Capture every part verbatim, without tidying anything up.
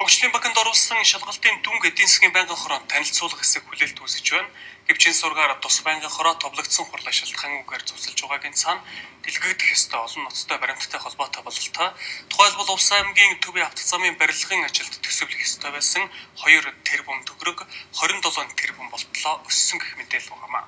Хөгжлийн банкнд оруулсан шалгалтын дүнг эдийн засгийн байнгын хороонд танилцуулах хэсэг хүлээлт үүсэж байна. Гэвчин сургаар тус байнгын хороо товлогдсон хурлаа шалтгаан үгээр зөвсөлж байгаагийн цаана дэлгэгдэх ёстой олон ноцтой баримттай холбоотой бололтой. Тухайлбал Увс аймгийн төвийн автоц замын барилгын ажилд төсөвлөх ёстой байсан хоёр тэрбум төгрөг хорин долоо тэрбум болтлоо өссөн гэх мэдээлэл байгаамаа.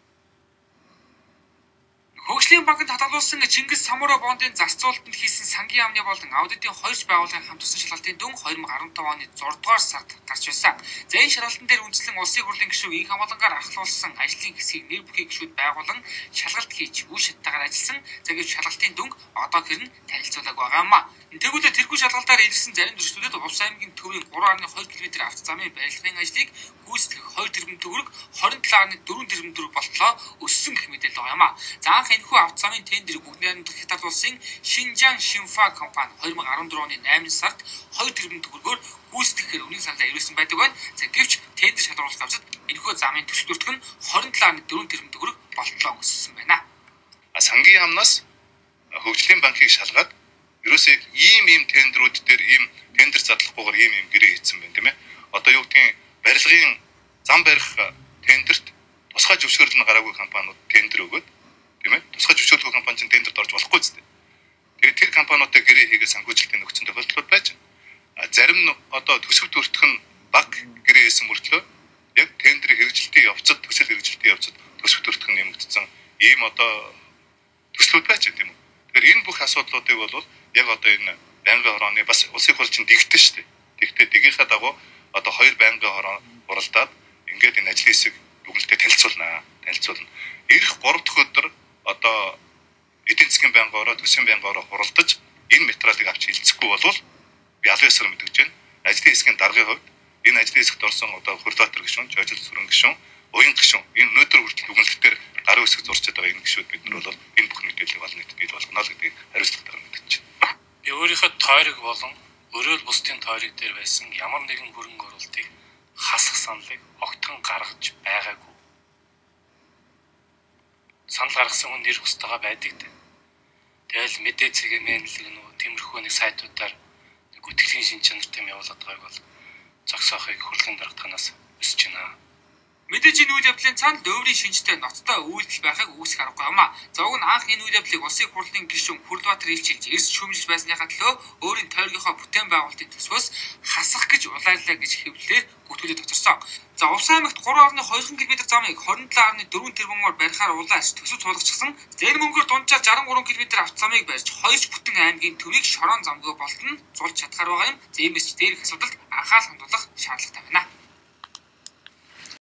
Хөгжлийн банкнд хадгалуулсан Чингис Самура бондын зарцуулалтанд хийсэн сангийн яамны болон аудитын хоёр байгууллагын хамт тусан шалгалтын дүн хоёр мың арван таван оны зургаадугаар сард гарч байсан. За энэ шалгалтын дээр үндэслэн улсын хурлын гишүүн инх хамгаалангаар ахлуулсан ажлын хэсгийг нэр бүхий гишүүд байгуулан шалгалт хийж үе шаттайгаар ажилласан. За гэвч шалгалтын дүнг одоо хэрн танилцуулаг байгаамаа. Тэгвэл тэрхүү шалгалтаар ирсэн зарим зөрчилдөд Увс аймгийн төвийн гурван гаруй хоёр километр авто замын барилгын ажлыг гүйцэтгэх хоёр тэрбум төгрөг хорин долоо гаруй дөрвөн тэрбум төгрөг болтлоо өссөн гэх мэдээлэл байгаамаа. За анх энэхүү авто замын тендерийг бүгд найрамдах Хятад улсын Шинжаан Шинфа компани хоёр мың арван дөрвөн оны найман сард хоёр тэрбум төгрөгөөр гүйцэтгэхээр өмнө саналаа ирүүлсэн байдаг байна. За гэвч тендер шалгаруулах явцад энэхүү замын төсөв бүртгэн хорин долоо гаруй дөрвөн тэрбум төгрөг болтлоо өссөн байна. Сангийн яамнаас хөгжлийн банкыг шалгаад ерөөсөө ийм ийм тендерүүд дээр ийм тендер задлахгүйгээр ийм ийм гэрээ хийсэн байна тийм ээ. Одоо юу гэдгийг барилгын зам барих тендерт тусгай зөвшөөрөл нь гараагүй компаниуд тендер өгөөд тийм ээ. Тусгай зөвшөөрлгүй компани чинь тендерт орж болохгүй зү. Тэгээд тэр компаниудад гэрээ хийгээ санхүүжилтийн нөхцөл тохиолдлууд байж зарим нь одоо төсөв төртөх нь баг гэрээ хийсэн мөртлөө яг тендерийн хэрэгжилтийн явцад төсөл хэрэгжилтийн явцад төсөв төртөх нь нэмэгдсэн ийм одоо төслүүд байж тийм үү. Тэгэхээр энэ бүх асуудлуудыг бол яг одоо энэ байнгын хорооны бас улсын хурл чинь дэгдэн шүү дээ. Тэгтээ дэгийнхаа дагуу одоо хоёр байнгын хороо уралдаад ингээд энэ ажлын хэсэг бүгдээ танилцуулнаа. Танилцуулна. Ирэх гурав дахь өдөр одоо эдийн засгийн байнгын хороо, төсвийн байнгын хороо хуралдаж энэ материалыг авч хилцэхгүй болвол би аль ёсоор мэдгэж байна. Ажлын хэсгийн даргын хувьд энэ ажлын хэсэгт орсон одоо Хүрдбаатар гишүүн, Жожил сүрэн гишүүн, Уян гишүүн энэ өнөөдөр хүртэл дүгнэлтээр гарын хэсэг зурчаад байгаа энэ гишүүд бид нар бол энэ бүх мэдээллийг олон нийтэд бий болгоно л гэдгийг хариуцлагатайгаар мэдгэж байна. Би өөрийнхөө тойрог болон өрөөл бусдын тойрог дээр байсан ямар нэгэн хөрөнгө оруулалтыг хасах саналыг огтхон гаргаж байгаагүй. Санал гаргасан хүн нэр бустайгаа байдаг дээ. Тэгэл мэдээ цэгээ мэйлэг нүү тиймэрхүү нэг сайтуудаар нэг үтгэлийн шин чанартай юм явуулаад байгааг бол зогсоохыг хурлын даргатанаас өсөж байна. Мэдээж энэ үйл явдлын цаана өврийн шинжтэй ноцтой үйлдэл байхыг үүсэх аргагүй юмаа. За уг нь анх энэ үйл явдлыг улсын хурлын гишүүн Хүрдбаатар илчилж эрс шүүмжилж байсныхаа төлөө өөрийн тойргийнхоо бүтээн байгуулалтын төсвөөс хасах гэж улаарлаа гэж хэвлэлээр гүтгүүлээд тоцорсон. За Увс аймагт гурван гаруй хоёр километр замыг хорин долоо гаруй дөрвөн тэрбумаар барихаар улааж төсөв цуулгачихсан. За энэ мөнгөөр дунджаар шестдесет и три километр авто замыг барьж хоёр ч бүтэн аймгийн төвийг шорон замгүй болтон зулж чадхаар байгаа юм. За иймээс ч дээрх асуудалд анхаарал хандуулах шаардлагатай байна.